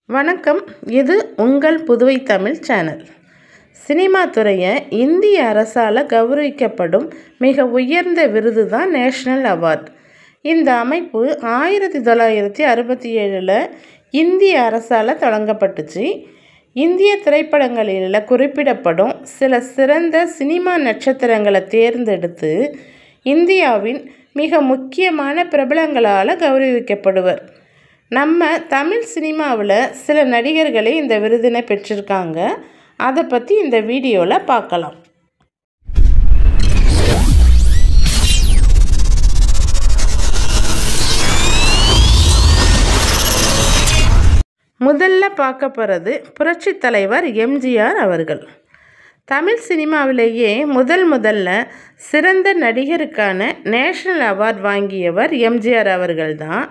வணக்கம். இது உங்கள் புதுவை தமிழ் சேனல். சினிமா துறையை இந்திய அரசால் கௌரவிக்கப்படும் மிக உயர்ந்த விருது தான் நேஷ்னல் அவார்ட். இந்த அமைப்பு 1967 இந்திய அரசால் தொடங்கப்பட்டுச்சு. இந்திய திரைப்படங்களில் குறிப்பிடப்படும் சில சிறந்த சினிமா நட்சத்திரங்களை தேர்ந்தெடுத்து இந்தியாவின் மிக முக்கியமான பிரபலங்களால் கௌரவிக்கப்படுவர். நம்ம தமிழ் சினிமாவில் சில நடிகர்களே இந்த விருதினை பெற்றிருக்காங்க. அதை பற்றி இந்த வீடியோவில் பார்க்கலாம். முதல்ல பார்க்க போகிறது புரட்சி தலைவர் எம்ஜிஆர் அவர்கள். தமிழ் சினிமாவிலேயே முதல்ல சிறந்த நடிகருக்கான நேஷ்னல் அவார்ட் வாங்கியவர் எம்ஜிஆர் அவர்கள் தான்.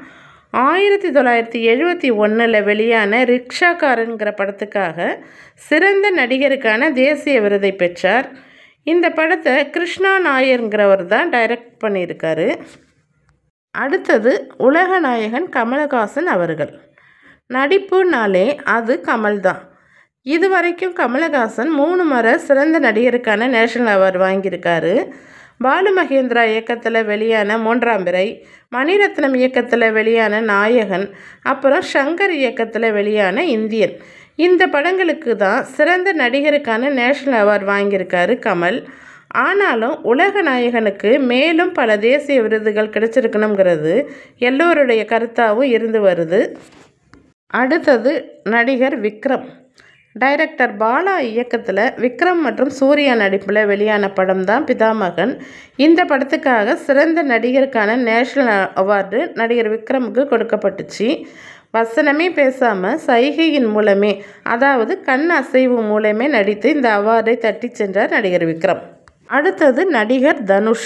1971 வெளியான ரிக்ஷாக்காரன்கிற படத்துக்காக சிறந்த நடிகருக்கான தேசிய விருதை பெற்றார். இந்த படத்தை கிருஷ்ணா நாயர்ங்கிறவர் தான் டைரக்ட் பண்ணியிருக்காரு. அடுத்தது உலக நாயகன் கமலஹாசன் அவர்கள். நடிப்புனாலே அது கமல் தான். இதுவரைக்கும் கமலஹாசன் 3 முறை சிறந்த நடிகருக்கான நேஷ்னல் அவார்டு வாங்கியிருக்காரு. பாலு மகேந்திரா இயக்கத்தில் வெளியான 3ஆம் பிறை, மணிரத்னம் இயக்கத்தில் வெளியான நாயகன், அப்புறம் ஷங்கர் இயக்கத்தில் வெளியான இந்தியன், இந்த படங்களுக்கு தான் சிறந்த நடிகருக்கான நேஷ்னல் அவார்டு வாங்கியிருக்காரு கமல். ஆனாலும் உலக நாயகனுக்கு மேலும் பல தேசிய விருதுகள் கிடைச்சிருக்கணுங்கிறது எல்லோருடைய கருத்தாகவும் இருந்து வருது. அடுத்தது நடிகர் விக்ரம். டைரக்டர் பாலா இயக்கத்தில் விக்ரம் மற்றும் சூர்யா நடிப்பில் வெளியான படம் தான் பிதாமகன். இந்த படத்துக்காக சிறந்த நடிகருக்கான நேஷ்னல் அவார்டு நடிகர் விக்ரமுக்கு கொடுக்கப்பட்டுச்சு. வசனமே பேசாமல் சைகையின் மூலமே, அதாவது கண் அசைவு மூலமே நடித்து இந்த அவார்டை தட்டி சென்றார் நடிகர் விக்ரம். அடுத்தது நடிகர் தனுஷ்.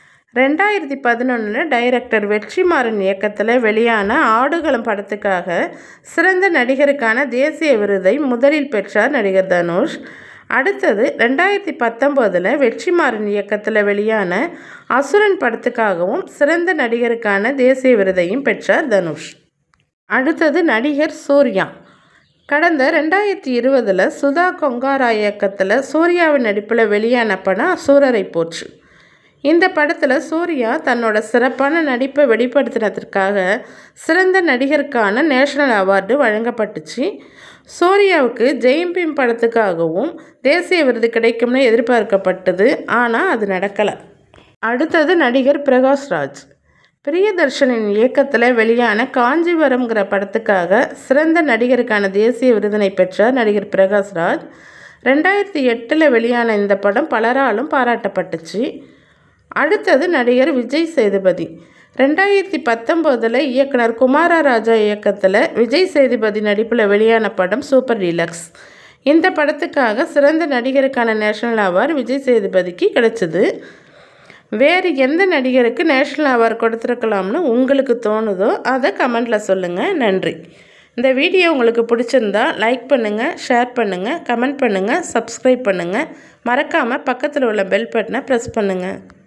2011 டைரக்டர் வெற்றிமாறன் இயக்கத்தில் வெளியான ஆடுகளம் படத்துக்காக சிறந்த நடிகருக்கான தேசிய விருதை முதலில் பெற்றார் நடிகர் தனுஷ். அடுத்தது 2019 வெற்றிமாறன் இயக்கத்தில் வெளியான அசுரன் படத்துக்காகவும் சிறந்த நடிகருக்கான தேசிய விருதையும் பெற்றார் தனுஷ். அடுத்தது நடிகர் சூர்யா. கடந்த 2020 சுதா கொங்காரா இயக்கத்தில் சூர்யாவின் நடிப்பில் வெளியான படம் சூரரை போற்று. இந்த படத்தில் சூர்யா தன்னோட சிறப்பான நடிப்பை வெளிப்படுத்தினதற்காக சிறந்த நடிகருக்கான நேஷ்னல் அவார்டு வழங்கப்பட்டுச்சு. சூர்யாவுக்கு ஜெயம் பீம் படத்துக்காகவும் தேசிய விருது கிடைக்கும்னு எதிர்பார்க்கப்பட்டது. ஆனால் அது நடக்கலை. அடுத்தது நடிகர் பிரகாஷ்ராஜ். பிரியதர்ஷனின் இயக்கத்தில் வெளியான காஞ்சிபுரம்ங்கிற படத்துக்காக சிறந்த நடிகருக்கான தேசிய விருதினை பெற்றார் நடிகர் பிரகாஷ்ராஜ். 2008 வெளியான இந்த படம் பலராலும் பாராட்டப்பட்டுச்சு. அடுத்தது நடிகர் விஜய் சேதுபதி. 2019 இயக்குனர் குமாரராஜா இயக்கத்தில் விஜய் சேதுபதி நடிப்பில் வெளியான படம் சூப்பர் டீலக்ஸ். இந்த படத்துக்காக சிறந்த நடிகருக்கான நேஷ்னல் அவார்டு விஜய் சேதுபதிக்கு கிடைச்சிது. வேறு எந்த நடிகருக்கு நேஷ்னல் அவார்டு கொடுத்துருக்கலாம்னு உங்களுக்கு தோணுதோ அதை கமெண்டில் சொல்லுங்கள். நன்றி. இந்த வீடியோ உங்களுக்கு பிடிச்சிருந்தா லைக் பண்ணுங்கள், ஷேர் பண்ணுங்கள், கமெண்ட் பண்ணுங்கள், சப்ஸ்கிரைப் பண்ணுங்கள். மறக்காமல் பக்கத்தில் உள்ள பெல் பட்டனை ப்ரெஸ் பண்ணுங்கள்.